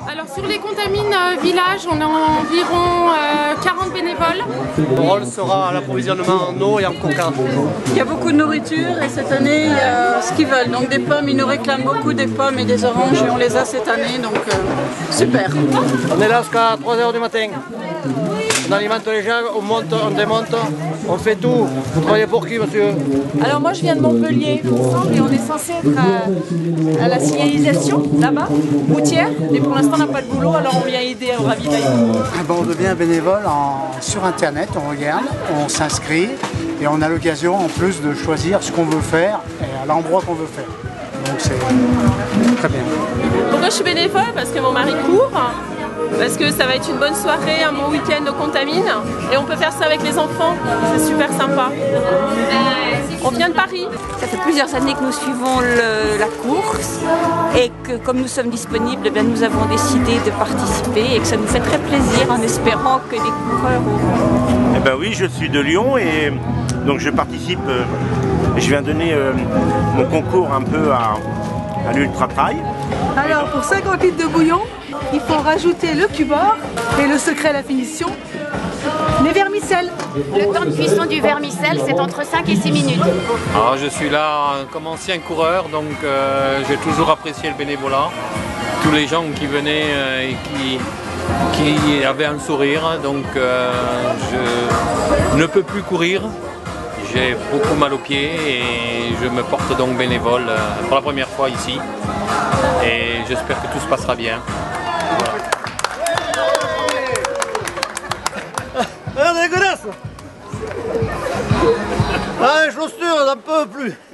Alors sur les Contamines Village, on a environ 40 bénévoles. Mon rôle sera l'approvisionnement en eau et en coca. Il y a beaucoup de nourriture et cette année il y a ce qu'ils veulent. Donc des pommes, ils nous réclament beaucoup des pommes et des oranges et on les a cette année, donc super. On est là jusqu'à 3 h du matin. On alimente les gens, on monte, on démonte, on fait tout. Vous travaillez pour qui, monsieur? Alors moi je viens de Montpellier, et on est censé être à la signalisation, là-bas, routière, mais pour l'instant on n'a pas de boulot, alors on vient aider au ravitaillement. On devient bénévole sur internet, on regarde, on s'inscrit et on a l'occasion en plus de choisir ce qu'on veut faire et à l'endroit qu'on veut faire. Donc c'est très bien. Pourquoi je suis bénévole? Parce que mon mari court. Parce que ça va être une bonne soirée, un bon week-end aux Contamines et on peut faire ça avec les enfants, c'est super sympa. On vient de Paris. Ça fait plusieurs années que nous suivons la course et que comme nous sommes disponibles, eh bien, nous avons décidé de participer et que ça nous fait très plaisir en espérant que les coureurs auront. Eh ben oui, je suis de Lyon et donc je participe, je viens donner mon concours un peu à l'Ultra Trail. Alors pour 50 litres de bouillon, il faut rajouter le cubord et le secret à la finition, les vermicelles. Le temps de cuisson du vermicelle, c'est entre 5 et 6 minutes. Alors je suis là comme ancien coureur, donc j'ai toujours apprécié le bénévolat. Tous les gens qui venaient et qui avaient un sourire, donc je ne peux plus courir. J'ai beaucoup mal aux pieds et je me porte donc bénévole pour la première fois ici. Et j'espère que tout se passera bien. Voilà. Ah, dégueulasse! Ah, les chaussures, j'en peux plus!